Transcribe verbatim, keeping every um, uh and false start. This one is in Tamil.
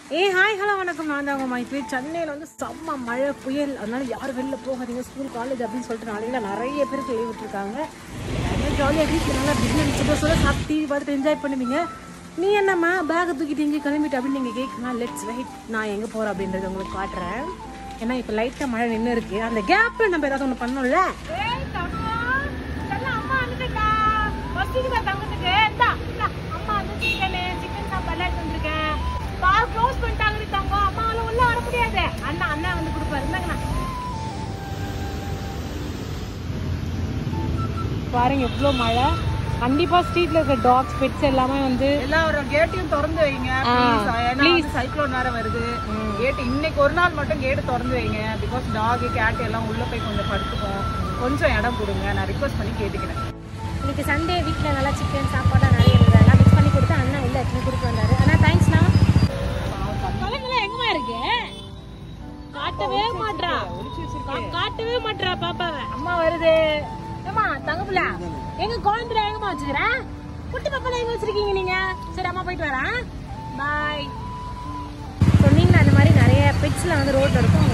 ஏ ஹாய் ஹலோ வணக்கம். நான் தாங்க மைத்ரி. சென்னையில் வந்து செம்ம மழை புயல், அதனால யாரும் வெளில போகாதீங்க, ஸ்கூல் காலேஜ் அப்படின்னு சொல்லிட்டு நாளைக்கு நிறைய பேருக்கு லீவ் விட்டுருக்காங்க. நிறைய ஜாலியாக வீட்டில் நல்லா பிரியாணி சுட சுட சாப்பிட்டு டிவி பார்த்துட்டு என்ஜாய் பண்ணுவீங்க. நீ என்னம்மா பேக்கை தூக்கிட்டு எங்கே கிளம்பிட்டு அப்படின்னு நீங்கள் கேட்கலாம். லெட்ஸ் வெயிட், நான் எங்கே போகிறேன் அப்படின்றது உங்களுக்கு காட்டுறேன். ஏன்னா இப்போ லைட்டாக மழை நின்று இருக்குது. அந்த கேப்பில் நம்ம ஏதாவது ஒன்று பண்ணோம்ல. பாருங்க எவ்வளோ மழை. கண்டிப்பா ஸ்ட்ரீட்ல இருக்க டாக்ஸ் பெட்ஸ் எல்லாமே வந்து எல்லாரும் கேட்டையும் திறந்து வைங்க ப்ளீஸ். சைக்ளோன் வேற வருது. கேட் இன்னைக்கு ஒரு நாள் மட்டும் கேட்டு திறந்து வைங்க. பிகாஸ் டாக் கேட் எல்லாம் உள்ள போய் கொஞ்சம் படுத்துக்கும். கொஞ்சம் இடம் கொடுங்க, நான் ரிக்வஸ்ட் பண்ணி கேட்டுக்கிறேன். இன்னைக்கு சண்டே வீட்டில் நல்லா சிக்கன் சாப்பாடுலாம் நிறைய இருந்தது. எல்லாம் மிக்ஸ் பண்ணி கொடுத்தா அண்ணா இல்லை எத்தனை கொடுத்து வந்தாரு. அண்ணா தேங்க்ஸ்ண்ணா. பழங்கள்லாம் எங்கம்மா இருக்கு? காட்டவே மாட்றா, காட்டவே மாட்றா பாப்பாவை. அம்மா வருது. ஏமா தங்கப்புல எங்க குழந்தைல எங்கம்மா வச்சுக்கிறேன்? குட்டி பாப்பால எங்க வச்சிருக்கீங்க நீங்க? சரி அம்மா போயிட்டு வரேன், பாய். சொன்னீங்கன்னா அந்த மாதிரி நிறைய பெட்ஸ்ல வந்து ரோட்ல இருக்கும்.